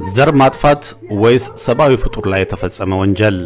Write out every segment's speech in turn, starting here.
ዘር ማጥፋት ወይስ ሰብአዊ ፍጡር ላይ የተፈጸመ ወንጀል?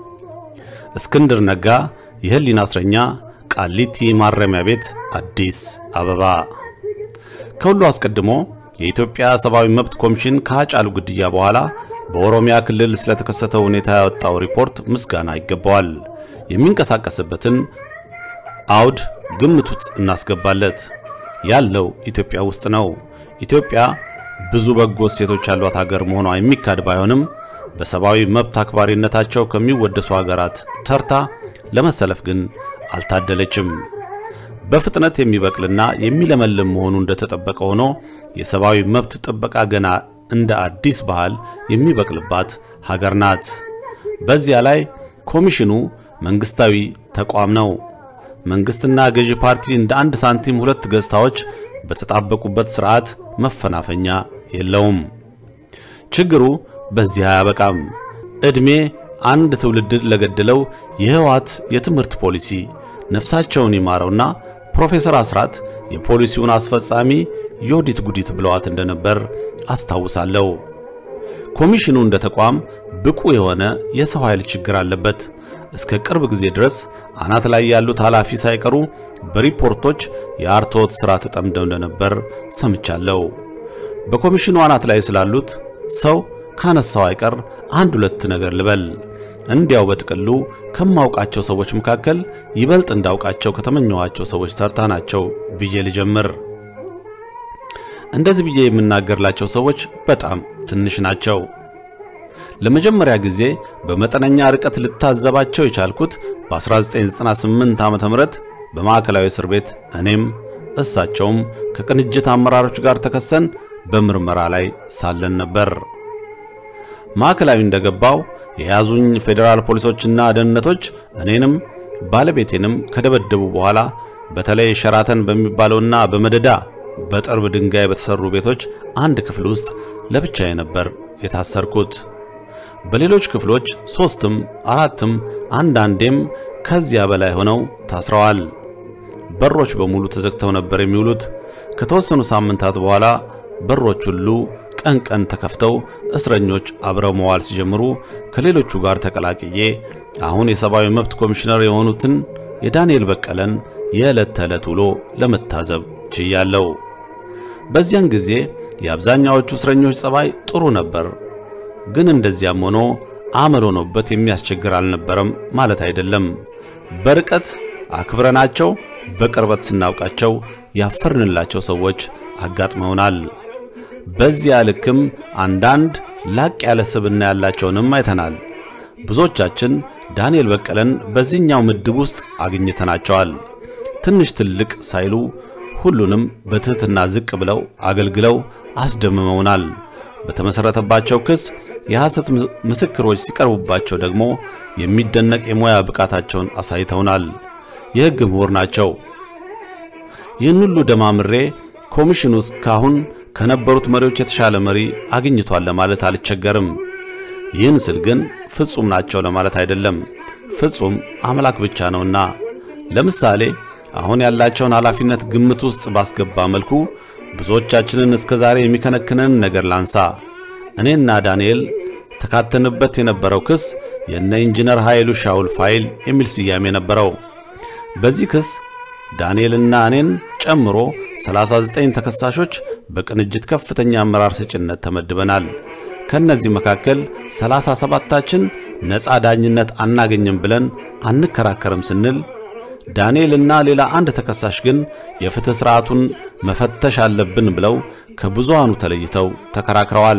እስክንድር ነጋ የህሊና እስረኛ ቃሊቲ ማረሚያ ቤት አዲስ አበባ። ከሁሉ አስቀድሞ የኢትዮጵያ ሰብአዊ መብት ኮሚሽን ከሃጫሉ ግድያ በኋላ በኦሮሚያ ክልል ስለተከሰተው ሁኔታ ያወጣው ሪፖርት ምስጋና ይገባዋል። የሚንቀሳቀስበትን አውድ ግምት ውስጥ እናስገባለት። ያለው ኢትዮጵያ ውስጥ ነው። ኢትዮጵያ ብዙ በጎ ሴቶች ያሏት ሀገር መሆኗ የሚካድ ባይሆንም በሰብአዊ መብት አክባሪነታቸው ከሚወደሱ ሀገራት ተርታ ለመሰለፍ ግን አልታደለችም። በፍጥነት የሚበቅልና የሚለመልም መሆኑ እንደተጠበቀ ሆኖ የሰብአዊ መብት ጥበቃ ገና እንደ አዲስ ባህል የሚበቅልባት ሀገር ናት። በዚያ ላይ ኮሚሽኑ መንግስታዊ ተቋም ነው። መንግስትና ገዢ ፓርቲ እንደ አንድ ሳንቲም ሁለት ገጽታዎች በተጣበቁበት ስርዓት መፈናፈኛ የለውም። ችግሩ በዚህ አያበቃም። እድሜ አንድ ትውልድ ለገደለው የህዋት የትምህርት ፖሊሲ ነፍሳቸውን ይማረውና ፕሮፌሰር አስራት የፖሊሲውን አስፈጻሚ ዮዲት ጉዲት ብለዋት እንደነበር አስታውሳለሁ። ኮሚሽኑ እንደ ተቋም ብቁ የሆነ የሰው ኃይል ችግር አለበት። እስከ ቅርብ ጊዜ ድረስ አናት ላይ ያሉት ኃላፊ ሳይቀሩ በሪፖርቶች የአርቶት ስራ ተጠምደው እንደነበር ሰምቻለሁ። በኮሚሽኑ አናት ላይ ስላሉት ሰው ካነሳው አይቀር አንድ ሁለት ነገር ልበል። እንዲያው በጥቅሉ ከማውቃቸው ሰዎች መካከል ይበልጥ እንዳውቃቸው ከተመኘዋቸው ሰዎች ተርታ ናቸው ብዬ ልጀምር። እንደዚህ ብዬ የምናገርላቸው ሰዎች በጣም ትንሽ ናቸው። ለመጀመሪያ ጊዜ በመጠነኛ ርቀት ልታዘባቸው የቻልኩት በ1998 ዓመተ ምህረት በማዕከላዊ እስር ቤት እኔም እሳቸውም ከቅንጅት አመራሮች ጋር ተከሰን በምርመራ ላይ ሳለን ነበር። ማዕከላዊ እንደገባው የያዙኝ ፌደራል ፖሊሶችና ደህንነቶች እኔንም ባለቤቴንም ከደበደቡ በኋላ በተለይ ሸራተን በሚባለውና በመደዳ በጥርብ ድንጋይ በተሰሩ ቤቶች አንድ ክፍል ውስጥ ለብቻዬ ነበር የታሰርኩት። በሌሎች ክፍሎች 3ም 4ም አንዳንዴም ከዚያ በላይ ሆነው ታስረዋል። በሮች በሙሉ ተዘግተው ነበር የሚውሉት። ከተወሰኑ ሳምንታት በኋላ በሮች ሁሉ ቀን ቀን ተከፍተው እስረኞች አብረው መዋል ሲጀምሩ ከሌሎቹ ጋር ተቀላቅዬ አሁን የሰብአዊ መብት ኮሚሽነር የሆኑትን የዳንኤል በቀለን የዕለት ተዕለት ውሎ ለመታዘብ ችያለሁ። በዚያን ጊዜ የአብዛኛዎቹ እስረኞች ጸባይ ጥሩ ነበር። ግን እንደዚያም ሆኖ አመል ሆኖበት የሚያስቸግር አልነበረም ማለት አይደለም። በርቀት አክብረናቸው በቅርበት ስናውቃቸው ያፈርንላቸው ሰዎች አጋጥመውናል። በዚያ ልክም አንዳንድ ላቅ ያለ ስብዕና ያላቸውንም አይተናል። ብዙዎቻችን ዳንኤል በቀለን በዚህኛው ምድብ ውስጥ አግኝተናቸዋል። ትንሽ ትልቅ ሳይሉ ሁሉንም በትህትና ዝቅ ብለው አገልግለው አስደምመውናል። በተመሰረተባቸው ክስ የሐሰት ምስክሮች ሲቀርቡባቸው ደግሞ የሚደነቅ የሙያ ብቃታቸውን አሳይተውናል። የሕግ ምሁር ናቸው። ይህን ሁሉ ደማምሬ ኮሚሽኑ እስካሁን ከነበሩት መሪዎች የተሻለ መሪ አግኝቷል ለማለት አልቸገርም። ይህን ስል ግን ፍጹም ናቸው ለማለት አይደለም። ፍጹም አምላክ ብቻ ነውና። ለምሳሌ አሁን ያላቸውን ኃላፊነት ግምት ውስጥ ባስገባ መልኩ ብዙዎቻችንን እስከዛሬ የሚከነክነን ነገር ላንሳ። እኔና ዳንኤል ተካተንበት የነበረው ክስ የነ ኢንጂነር ኃይሉ ሻውል ፋይል የሚል ስያሜ ነበረው። በዚህ ክስ ዳንኤልና እኔን ጨምሮ 39 ተከሳሾች በቅንጅት ከፍተኛ አመራር ሰጭነት ተመድበናል። ከነዚህ መካከል 37ታችን ነፃ ዳኝነት አናገኝም ብለን አንከራከርም ስንል ዳንኤልና ሌላ አንድ ተከሳሽ ግን የፍትህ ስርዓቱን መፈተሽ አለብን ብለው ከብዙሃኑ ተለይተው ተከራክረዋል።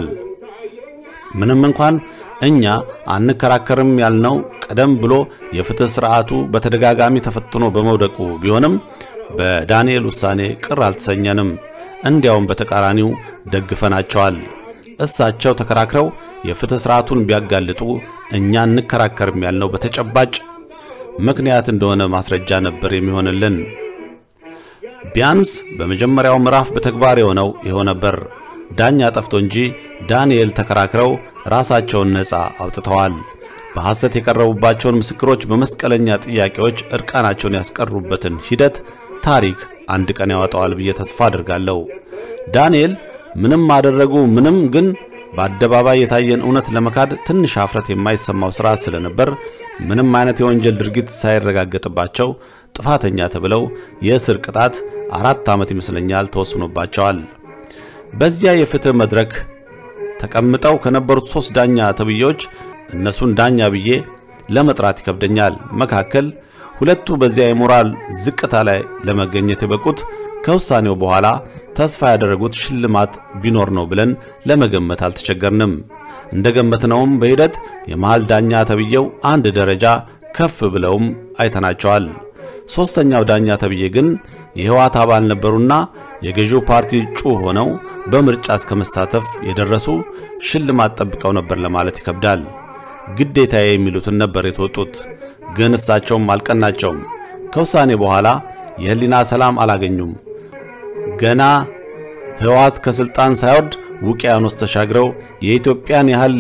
ምንም እንኳን እኛ አንከራከርም ያልነው ቀደም ብሎ የፍትህ ስርዓቱ በተደጋጋሚ ተፈትኖ በመውደቁ ቢሆንም በዳንኤል ውሳኔ ቅር አልተሰኘንም። እንዲያውም በተቃራኒው ደግፈናቸዋል። እሳቸው ተከራክረው የፍትህ ስርዓቱን ቢያጋልጡ እኛ አንከራከርም ያልነው በተጨባጭ ምክንያት እንደሆነ ማስረጃ ነበር የሚሆንልን። ቢያንስ በመጀመሪያው ምዕራፍ በተግባር የሆነው ይሆን ነበር። ዳኛ ጠፍቶ እንጂ ዳንኤል ተከራክረው ራሳቸውን ነፃ አውጥተዋል። በሐሰት የቀረቡባቸውን ምስክሮች በመስቀለኛ ጥያቄዎች እርቃናቸውን ያስቀሩበትን ሂደት ታሪክ አንድ ቀን ያወጣዋል ብዬ ተስፋ አድርጋለሁ። ዳንኤል ምንም አደረጉ ምንም ግን በአደባባይ የታየን እውነት ለመካድ ትንሽ አፍረት የማይሰማው ስርዓት ስለነበር ምንም አይነት የወንጀል ድርጊት ሳይረጋገጥባቸው ጥፋተኛ ተብለው የእስር ቅጣት 4 ዓመት ይመስለኛል ተወስኖባቸዋል። በዚያ የፍትህ መድረክ ተቀምጠው ከነበሩት 3 ዳኛ ተብዬዎች እነሱን ዳኛ ብዬ ለመጥራት ይከብደኛል። መካከል ሁለቱ በዚያ የሞራል ዝቅታ ላይ ለመገኘት የበቁት ከውሳኔው በኋላ ተስፋ ያደረጉት ሽልማት ቢኖር ነው ብለን ለመገመት አልተቸገርንም። እንደገመትነውም በሂደት የመሃል ዳኛ ተብዬው አንድ ደረጃ ከፍ ብለውም አይተናቸዋል። ሶስተኛው ዳኛ ተብዬ ግን የህወሓት አባል ነበሩና የገዢው ፓርቲ እጩ ሆነው በምርጫ እስከመሳተፍ የደረሱ ሽልማት ጠብቀው ነበር ለማለት ይከብዳል። ግዴታዬ የሚሉትን ነበር የተወጡት። ግን እሳቸውም አልቀናቸውም። ከውሳኔ በኋላ የህሊና ሰላም አላገኙም። ገና ህወሓት ከስልጣን ሳይወርድ ውቅያኖስ ተሻግረው የኢትዮጵያን ያህል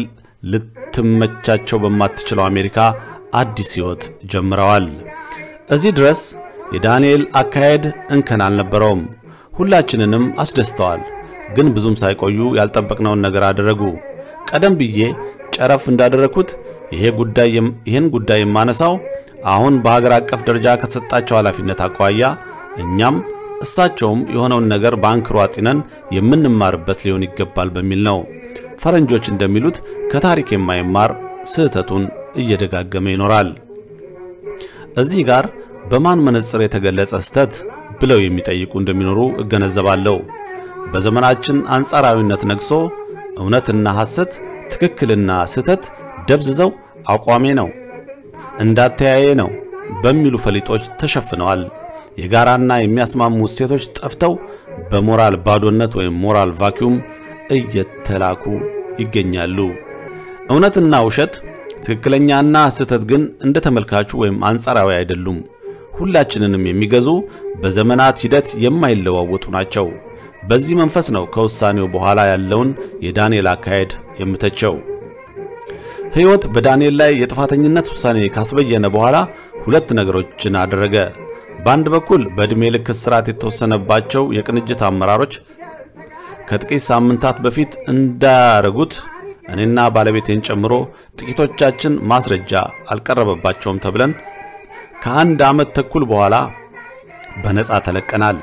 ልትመቻቸው በማትችለው አሜሪካ አዲስ ህይወት ጀምረዋል። እዚህ ድረስ የዳንኤል አካሄድ እንከን አልነበረውም። ሁላችንንም አስደስተዋል። ግን ብዙም ሳይቆዩ ያልጠበቅነውን ነገር አደረጉ። ቀደም ብዬ ጨረፍ እንዳደረኩት ይሄን ጉዳይ የማነሳው አሁን በሀገር አቀፍ ደረጃ ከተሰጣቸው ኃላፊነት አቋያ እኛም እሳቸውም የሆነውን ነገር ባንክሮ አጥነን የምንማርበት ሊሆን ይገባል በሚል ነው። ፈረንጆች እንደሚሉት ከታሪክ የማይማር ስህተቱን እየደጋገመ ይኖራል። እዚህ ጋር በማን መነጽር የተገለጸ ስህተት ብለው የሚጠይቁ እንደሚኖሩ እገነዘባለሁ። በዘመናችን አንጻራዊነት ነግሶ እውነትና ሐሰት ትክክልና ስህተት ደብዝዘው አቋሜ ነው እንዳተያየ ነው በሚሉ ፈሊጦች ተሸፍነዋል። የጋራና የሚያስማሙ እሴቶች ጠፍተው በሞራል ባዶነት ወይም ሞራል ቫኩም እየተላኩ ይገኛሉ። እውነትና ውሸት ትክክለኛና ስህተት ግን እንደተመልካቹ ወይም አንጻራዊ አይደሉም። ሁላችንንም የሚገዙ በዘመናት ሂደት የማይለዋወጡ ናቸው። በዚህ መንፈስ ነው ከውሳኔው በኋላ ያለውን የዳንኤል አካሄድ የምተቸው። ህይወት በዳንኤል ላይ የጥፋተኝነት ውሳኔ ካስበየነ በኋላ ሁለት ነገሮችን አደረገ። በአንድ በኩል በእድሜ ልክ እስራት የተወሰነባቸው የቅንጅት አመራሮች ከጥቂት ሳምንታት በፊት እንዳያረጉት እኔና ባለቤቴን ጨምሮ ጥቂቶቻችን ማስረጃ አልቀረበባቸውም ተብለን ከአንድ ዓመት ተኩል በኋላ በነፃ ተለቀናል።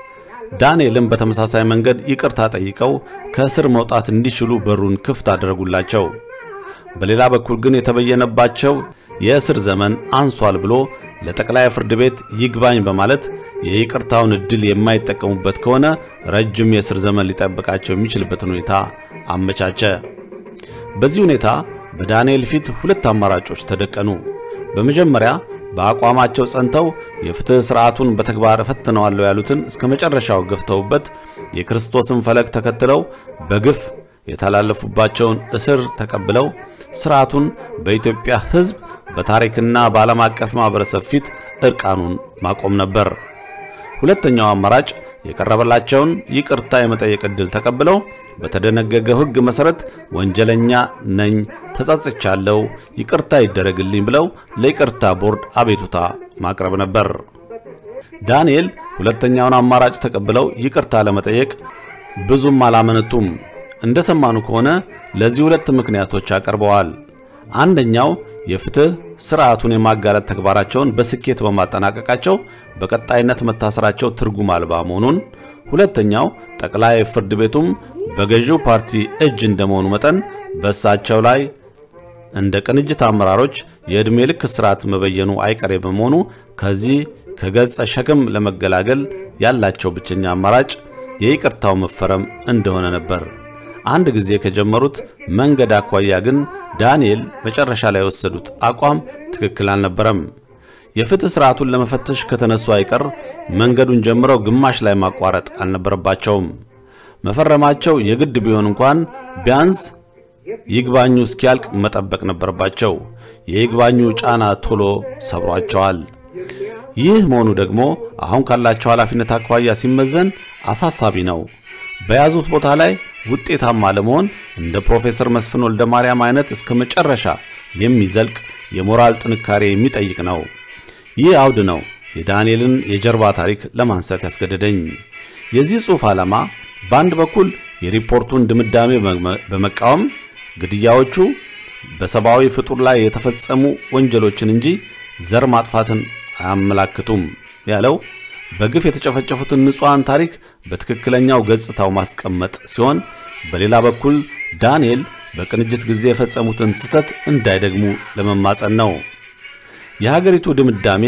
ዳንኤልም በተመሳሳይ መንገድ ይቅርታ ጠይቀው ከእስር መውጣት እንዲችሉ በሩን ክፍት አደረጉላቸው። በሌላ በኩል ግን የተበየነባቸው የእስር ዘመን አንሷል ብሎ ለጠቅላይ ፍርድ ቤት ይግባኝ በማለት የይቅርታውን እድል የማይጠቀሙበት ከሆነ ረጅም የእስር ዘመን ሊጠብቃቸው የሚችልበትን ሁኔታ አመቻቸ። በዚህ ሁኔታ በዳንኤል ፊት ሁለት አማራጮች ተደቀኑ። በመጀመሪያ በአቋማቸው ጸንተው የፍትህ ስርዓቱን በተግባር ፈትነዋል ያሉትን እስከመጨረሻው ገፍተውበት የክርስቶስን ፈለግ ተከትለው በግፍ የተላለፉባቸውን እስር ተቀብለው ስርዓቱን በኢትዮጵያ ህዝብ በታሪክና በዓለም አቀፍ ማህበረሰብ ፊት እርቃኑን ማቆም ነበር። ሁለተኛው አማራጭ የቀረበላቸውን ይቅርታ የመጠየቅ ዕድል ተቀብለው በተደነገገው ህግ መሰረት ወንጀለኛ ነኝ ተጸጽቻለሁ ይቅርታ ይደረግልኝ ብለው ለይቅርታ ቦርድ አቤቱታ ማቅረብ ነበር። ዳንኤል ሁለተኛውን አማራጭ ተቀብለው ይቅርታ ለመጠየቅ ብዙም አላመነቱም። እንደሰማኑ ከሆነ ለዚህ ሁለት ምክንያቶች አቀርበዋል። አንደኛው የፍትህ ስርዓቱን የማጋለጥ ተግባራቸውን በስኬት በማጠናቀቃቸው በቀጣይነት መታሰራቸው ትርጉም አልባ መሆኑን፣ ሁለተኛው ጠቅላይ ፍርድ ቤቱም በገዢው ፓርቲ እጅ እንደመሆኑ መጠን በእሳቸው ላይ እንደ ቅንጅት አመራሮች የእድሜ ልክ እስራት መበየኑ አይቀሬ በመሆኑ ከዚህ ከገጸ ሸክም ለመገላገል ያላቸው ብቸኛ አማራጭ የይቅርታው መፈረም እንደሆነ ነበር። አንድ ጊዜ ከጀመሩት መንገድ አኳያ ግን ዳንኤል መጨረሻ ላይ ወሰዱት አቋም ትክክል አልነበረም። የፍትህ ስርዓቱን ለመፈተሽ ከተነሱ አይቀር መንገዱን ጀምረው ግማሽ ላይ ማቋረጥ አልነበረባቸውም። መፈረማቸው የግድ ቢሆን እንኳን ቢያንስ ይግባኙ እስኪያልቅ መጠበቅ ነበረባቸው። የይግባኙ ጫና ቶሎ ሰብሯቸዋል። ይህ መሆኑ ደግሞ አሁን ካላቸው ኃላፊነት አኳያ ሲመዘን አሳሳቢ ነው። በያዙት ቦታ ላይ ውጤታማ ለመሆን እንደ ፕሮፌሰር መስፍን ወልደ ማርያም አይነት እስከ መጨረሻ የሚዘልቅ የሞራል ጥንካሬ የሚጠይቅ ነው። ይህ አውድ ነው የዳንኤልን የጀርባ ታሪክ ለማንሳት ያስገደደኝ። የዚህ ጽሑፍ ዓላማ በአንድ በኩል የሪፖርቱን ድምዳሜ በመቃወም ግድያዎቹ በሰብአዊ ፍጡር ላይ የተፈጸሙ ወንጀሎችን እንጂ ዘር ማጥፋትን አያመላክቱም ያለው በግፍ የተጨፈጨፉትን ንጹሃን ታሪክ በትክክለኛው ገጽታው ማስቀመጥ ሲሆን በሌላ በኩል ዳንኤል በቅንጅት ጊዜ የፈጸሙትን ስህተት እንዳይደግሙ ለመማጸን ነው። የሀገሪቱ ድምዳሜ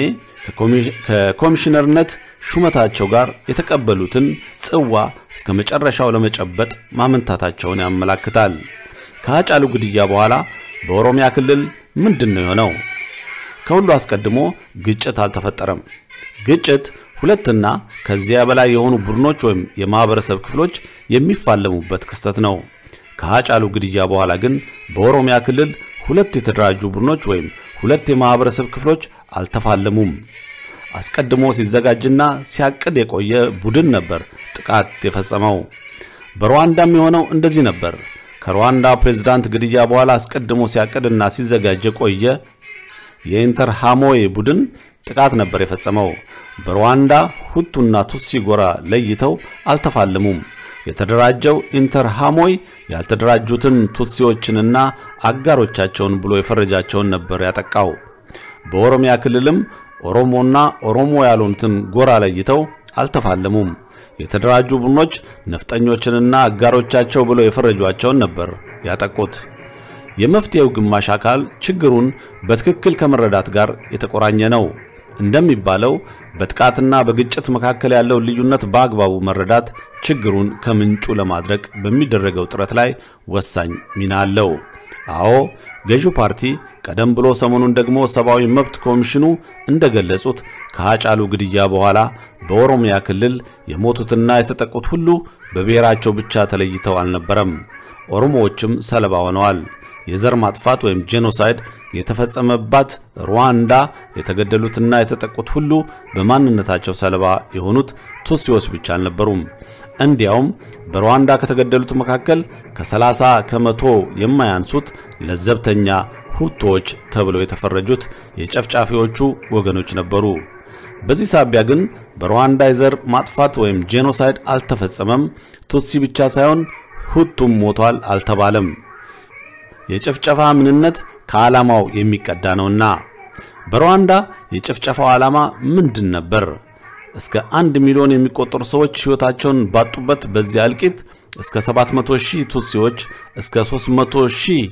ከኮሚሽነርነት ሹመታቸው ጋር የተቀበሉትን ጽዋ እስከ መጨረሻው ለመጨበጥ ማመንታታቸውን ያመለክታል። ከሃጫሉ ግድያ በኋላ በኦሮሚያ ክልል ምንድነው የሆነው? ከሁሉ አስቀድሞ ግጭት አልተፈጠረም። ግጭት ሁለትና ከዚያ በላይ የሆኑ ቡድኖች ወይም የማህበረሰብ ክፍሎች የሚፋለሙበት ክስተት ነው። ከሃጫሉ ግድያ በኋላ ግን በኦሮሚያ ክልል ሁለት የተደራጁ ቡድኖች ወይም ሁለት የማህበረሰብ ክፍሎች አልተፋለሙም። አስቀድሞ ሲዘጋጅና ሲያቅድ የቆየ ቡድን ነበር ጥቃት የፈጸመው። በሩዋንዳም የሆነው እንደዚህ ነበር። ከሩዋንዳ ፕሬዝዳንት ግድያ በኋላ አስቀድሞ ሲያቅድና ሲዘጋጅ የቆየ የኢንተርሃሞይ ቡድን ጥቃት ነበር የፈጸመው። በሩዋንዳ ሁቱና ቱትሲ ጎራ ለይተው አልተፋለሙም። የተደራጀው ኢንተርሃሞይ ያልተደራጁትን ቱትሲዎችንና አጋሮቻቸውን ብሎ የፈረጃቸውን ነበር ያጠቃው። በኦሮሚያ ክልልም ኦሮሞና ኦሮሞ ያልሆኑትን ጎራ ለይተው አልተፋለሙም። የተደራጁ ቡድኖች ነፍጠኞችንና አጋሮቻቸው ብሎ የፈረጇቸውን ነበር ያጠቁት። የመፍትሄው ግማሽ አካል ችግሩን በትክክል ከመረዳት ጋር የተቆራኘ ነው። እንደሚባለው በጥቃትና በግጭት መካከል ያለው ልዩነት በአግባቡ መረዳት ችግሩን ከምንጩ ለማድረቅ በሚደረገው ጥረት ላይ ወሳኝ ሚና አለው። አዎ ገዢው ፓርቲ ቀደም ብሎ ሰሞኑን ደግሞ ሰብአዊ መብት ኮሚሽኑ እንደገለጹት ከሃጫሉ ግድያ በኋላ በኦሮሚያ ክልል የሞቱትና የተጠቁት ሁሉ በብሔራቸው ብቻ ተለይተው አልነበረም። ኦሮሞዎችም ሰለባ ሆነዋል። የዘር ማጥፋት ወይም ጄኖሳይድ የተፈጸመባት ሩዋንዳ የተገደሉትና የተጠቁት ሁሉ በማንነታቸው ሰለባ የሆኑት ቱትሲዎች ብቻ አልነበሩም። እንዲያውም በሩዋንዳ ከተገደሉት መካከል ከ30 ከመቶ የማያንሱት ለዘብተኛ ሁቶች ተብለው የተፈረጁት የጨፍጫፊዎቹ ወገኖች ነበሩ። በዚህ ሳቢያ ግን በሩዋንዳ የዘር ማጥፋት ወይም ጄኖሳይድ አልተፈጸመም። ቱትሲ ብቻ ሳይሆን ሁቱም ሞቷል አልተባለም። የጨፍጨፋ ምንነት ከዓላማው የሚቀዳ ነውና። በሩዋንዳ የጨፍጨፋው ዓላማ ምንድን ነበር? እስከ 1 ሚሊዮን የሚቆጠሩ ሰዎች ሕይወታቸውን ባጡበት በዚያ እልቂት እስከ 700,000 ቱትሲዎች እስከ 300,000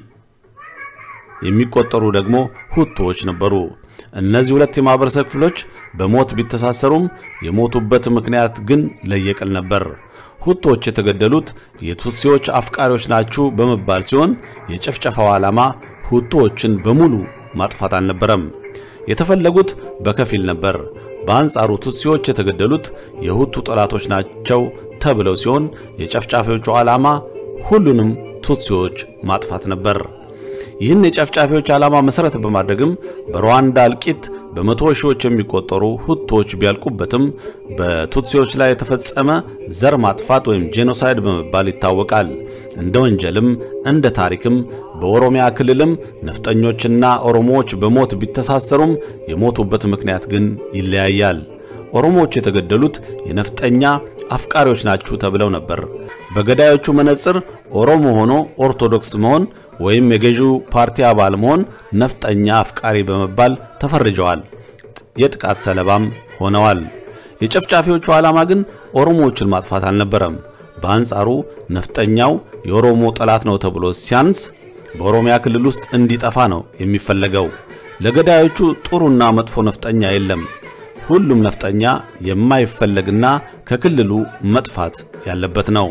የሚቆጠሩ ደግሞ ሁቶች ነበሩ። እነዚህ ሁለት የማህበረሰብ ክፍሎች በሞት ቢተሳሰሩም የሞቱበት ምክንያት ግን ለየቅል ነበር። ሁቶች የተገደሉት የቱትሲዎች አፍቃሪዎች ናቸው በመባል ሲሆን የጨፍጨፋው ዓላማ ሁቶችን በሙሉ ማጥፋት አልነበረም። የተፈለጉት በከፊል ነበር። በአንጻሩ ቱትሲዎች የተገደሉት የሁቱ ጠላቶች ናቸው ተብለው ሲሆን የጨፍጫፊዎቹ ዓላማ ሁሉንም ቱትሲዎች ማጥፋት ነበር። ይህን የጨፍጫፊዎች ዓላማ መሰረት በማድረግም በሩዋንዳ እልቂት በመቶ ሺዎች የሚቆጠሩ ሁቶች ቢያልቁበትም በቱትሲዎች ላይ የተፈጸመ ዘር ማጥፋት ወይም ጄኖሳይድ በመባል ይታወቃል። እንደ ወንጀልም እንደ ታሪክም በኦሮሚያ ክልልም ነፍጠኞችና ኦሮሞዎች በሞት ቢተሳሰሩም የሞቱበት ምክንያት ግን ይለያያል። ኦሮሞዎች የተገደሉት የነፍጠኛ አፍቃሪዎች ናቸው ተብለው ነበር። በገዳዮቹ መነጽር ኦሮሞ ሆኖ ኦርቶዶክስ መሆን ወይም የገዢው ፓርቲ አባል መሆን ነፍጠኛ አፍቃሪ በመባል ተፈርጀዋል። የጥቃት ሰለባም ሆነዋል። የጨፍጫፊዎቹ ዓላማ ግን ኦሮሞዎችን ማጥፋት አልነበረም። በአንጻሩ ነፍጠኛው የኦሮሞ ጠላት ነው ተብሎ ሲያንስ በኦሮሚያ ክልል ውስጥ እንዲጠፋ ነው የሚፈለገው። ለገዳዮቹ ጥሩና መጥፎ ነፍጠኛ የለም። ሁሉም ነፍጠኛ የማይፈለግና ከክልሉ መጥፋት ያለበት ነው።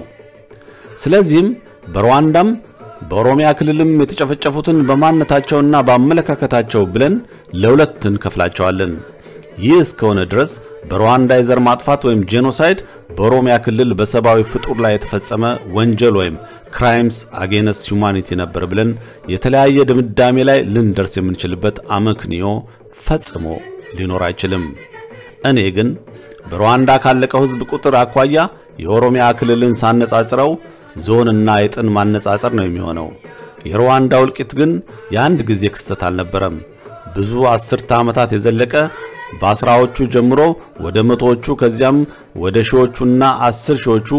ስለዚህም በሩዋንዳም በኦሮሚያ ክልልም የተጨፈጨፉትን በማንነታቸውና በአመለካከታቸው ብለን ለሁለት እንከፍላቸዋለን። ይህ እስከሆነ ድረስ በሩዋንዳ የዘር ማጥፋት ወይም ጄኖሳይድ በኦሮሚያ ክልል በሰብአዊ ፍጡር ላይ የተፈጸመ ወንጀል ወይም ክራይምስ አጌንስት ሁማኒቲ ነበር ብለን የተለያየ ድምዳሜ ላይ ልንደርስ የምንችልበት አመክንዮ ፈጽሞ ሊኖር አይችልም። እኔ ግን በሩዋንዳ ካለቀው ህዝብ ቁጥር አኳያ የኦሮሚያ ክልልን ሳነጻጽረው ዞንና የጥን ማነጻጸር ነው የሚሆነው። የሩዋንዳው እልቂት ግን የአንድ ጊዜ ክስተት አልነበረም። ብዙ 10 ዓመታት የዘለቀ በአስራዎቹ ጀምሮ ወደ መቶዎቹ ከዚያም ወደ ሺዎቹና 10 ሺዎቹ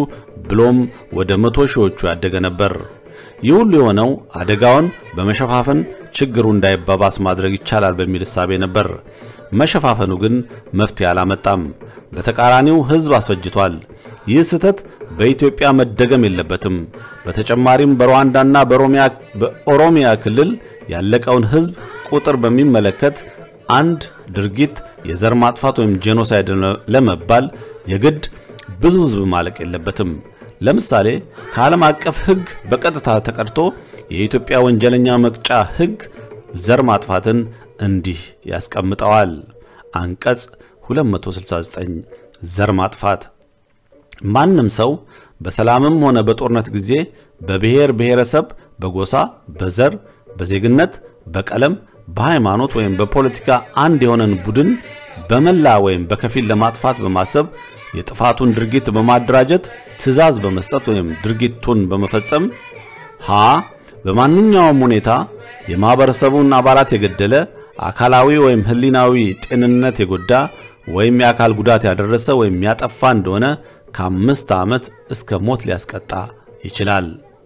ብሎም ወደ 100 ሺዎቹ ያደገ ነበር። ይህ ሁሉ የሆነው አደጋውን በመሸፋፈን ችግሩ እንዳይባባስ ማድረግ ይቻላል በሚል እሳቤ ነበር። መሸፋፈኑ ግን መፍትሄ አላመጣም። በተቃራኒው ህዝብ አስፈጅቷል። ይህ ስህተት በኢትዮጵያ መደገም የለበትም። በተጨማሪም በሩዋንዳና በኦሮሚያ ክልል ያለቀውን ህዝብ ቁጥር በሚመለከት አንድ ድርጊት የዘር ማጥፋት ወይም ጄኖሳይድ ለመባል የግድ ብዙ ህዝብ ማለቅ የለበትም። ለምሳሌ ከዓለም አቀፍ ህግ በቀጥታ ተቀድቶ የኢትዮጵያ ወንጀለኛ መቅጫ ህግ ዘር ማጥፋትን እንዲህ ያስቀምጠዋል። አንቀጽ 269 ዘር ማጥፋት ማንም ሰው በሰላምም ሆነ በጦርነት ጊዜ በብሔር ብሔረሰብ፣ በጎሳ፣ በዘር፣ በዜግነት፣ በቀለም፣ በሃይማኖት ወይም በፖለቲካ አንድ የሆነን ቡድን በመላ ወይም በከፊል ለማጥፋት በማሰብ የጥፋቱን ድርጊት በማደራጀት ትዕዛዝ በመስጠት ወይም ድርጊቱን በመፈጸም ሀ በማንኛውም ሁኔታ የማህበረሰቡን አባላት የገደለ አካላዊ ወይም ህሊናዊ ጤንነት የጎዳ ወይም የአካል ጉዳት ያደረሰ ወይም ያጠፋ እንደሆነ ከ5 ዓመት እስከ ሞት ሊያስቀጣ ይችላል።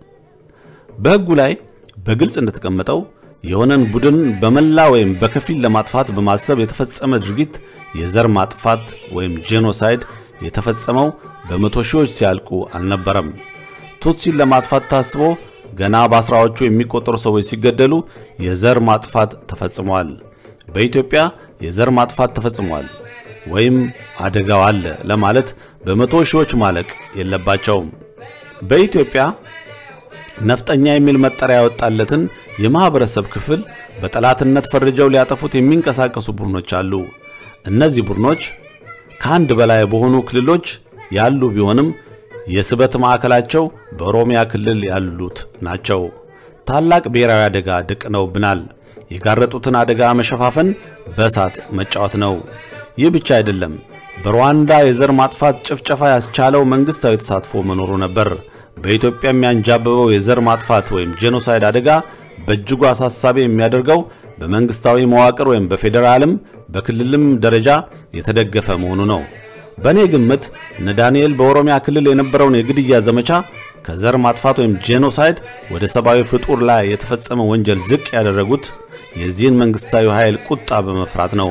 በህጉ ላይ በግልጽ እንደተቀመጠው የሆነን ቡድን በመላ ወይም በከፊል ለማጥፋት በማሰብ የተፈጸመ ድርጊት የዘር ማጥፋት ወይም ጄኖሳይድ የተፈጸመው በመቶ ሺዎች ሲያልቁ አልነበረም። ቱትሲን ለማጥፋት ታስቦ ገና በአስራዎቹ የሚቆጠሩ ሰዎች ሲገደሉ የዘር ማጥፋት ተፈጽሟል። በኢትዮጵያ የዘር ማጥፋት ተፈጽሟል ወይም አደጋው አለ ለማለት በመቶ ሺዎች ማለቅ የለባቸውም። በኢትዮጵያ ነፍጠኛ የሚል መጠሪያ ያወጣለትን የማህበረሰብ ክፍል በጠላትነት ፈርጀው ሊያጠፉት የሚንቀሳቀሱ ቡድኖች አሉ። እነዚህ ቡድኖች ከአንድ በላይ በሆኑ ክልሎች ያሉ ቢሆንም የስበት ማዕከላቸው በኦሮሚያ ክልል ያሉት ናቸው። ታላቅ ብሔራዊ አደጋ ደቅነውብናል። የጋረጡትን አደጋ መሸፋፈን በእሳት መጫወት ነው። ይህ ብቻ አይደለም። በሩዋንዳ የዘር ማጥፋት ጭፍጨፋ ያስቻለው መንግስታዊ ተሳትፎ መኖሩ ነበር። በኢትዮጵያ የሚያንጃበበው የዘር ማጥፋት ወይም ጄኖሳይድ አደጋ በእጅጉ አሳሳቢ የሚያደርገው በመንግስታዊ መዋቅር ወይም በፌደራልም በክልልም ደረጃ የተደገፈ መሆኑ ነው። በኔ ግምት እነ ዳንኤል በኦሮሚያ ክልል የነበረውን የግድያ ዘመቻ ከዘር ማጥፋት ወይም ጄኖሳይድ ወደ ሰብአዊ ፍጡር ላይ የተፈጸመ ወንጀል ዝቅ ያደረጉት የዚህን መንግስታዊ ኃይል ቁጣ በመፍራት ነው።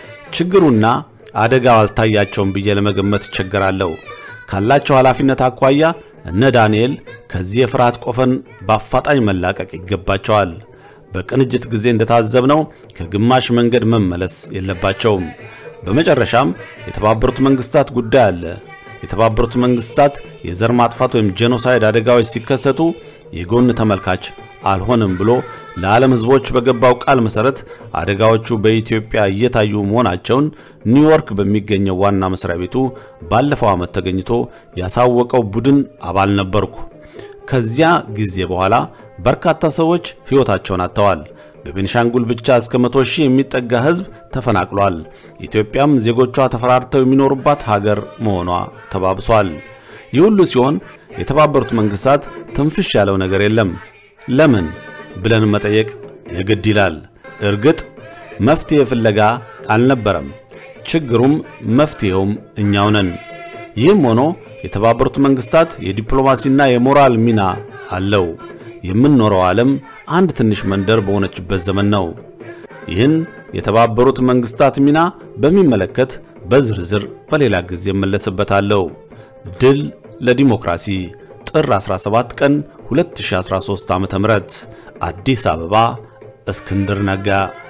ችግሩና አደጋው አልታያቸውም ብዬ ለመገመት ይቸገራለሁ። ካላቸው ኃላፊነት አኳያ እነ ዳንኤል ከዚህ የፍርሃት ቆፈን በአፋጣኝ መላቀቅ ይገባቸዋል። በቅንጅት ጊዜ እንደታዘብነው ከግማሽ መንገድ መመለስ የለባቸውም። በመጨረሻም የተባበሩት መንግስታት ጉዳይ አለ። የተባበሩት መንግስታት የዘር ማጥፋት ወይም ጄኖሳይድ አደጋዎች ሲከሰቱ የጎን ተመልካች አልሆነም ብሎ ለዓለም ህዝቦች በገባው ቃል መሰረት አደጋዎቹ በኢትዮጵያ እየታዩ መሆናቸውን ኒውዮርክ በሚገኘው ዋና መስሪያ ቤቱ ባለፈው ዓመት ተገኝቶ ያሳወቀው ቡድን አባል ነበርኩ። ከዚያ ጊዜ በኋላ በርካታ ሰዎች ህይወታቸውን አጥተዋል። በቤንሻንጉል ብቻ እስከ 100 ሺህ የሚጠጋ ህዝብ ተፈናቅሏል። ኢትዮጵያም ዜጎቿ ተፈራርተው የሚኖሩባት ሀገር መሆኗ ተባብሷል። ይህ ሁሉ ሲሆን የተባበሩት መንግስታት ትንፍሽ ያለው ነገር የለም። ለምን ብለን መጠየቅ የግድ ይላል። እርግጥ መፍትሄ ፍለጋ አልነበረም። ችግሩም መፍትሄውም እኛው ነን። ይህም ሆኖ የተባበሩት መንግስታት የዲፕሎማሲና የሞራል ሚና አለው። የምንኖረው ዓለም አንድ ትንሽ መንደር በሆነችበት ዘመን ነው። ይህን የተባበሩት መንግስታት ሚና በሚመለከት በዝርዝር በሌላ ጊዜ መለስበታለሁ። ድል ለዲሞክራሲ ጥር 17 ቀን 2013 ዓ.ም አዲስ አበባ እስክንድር ነጋ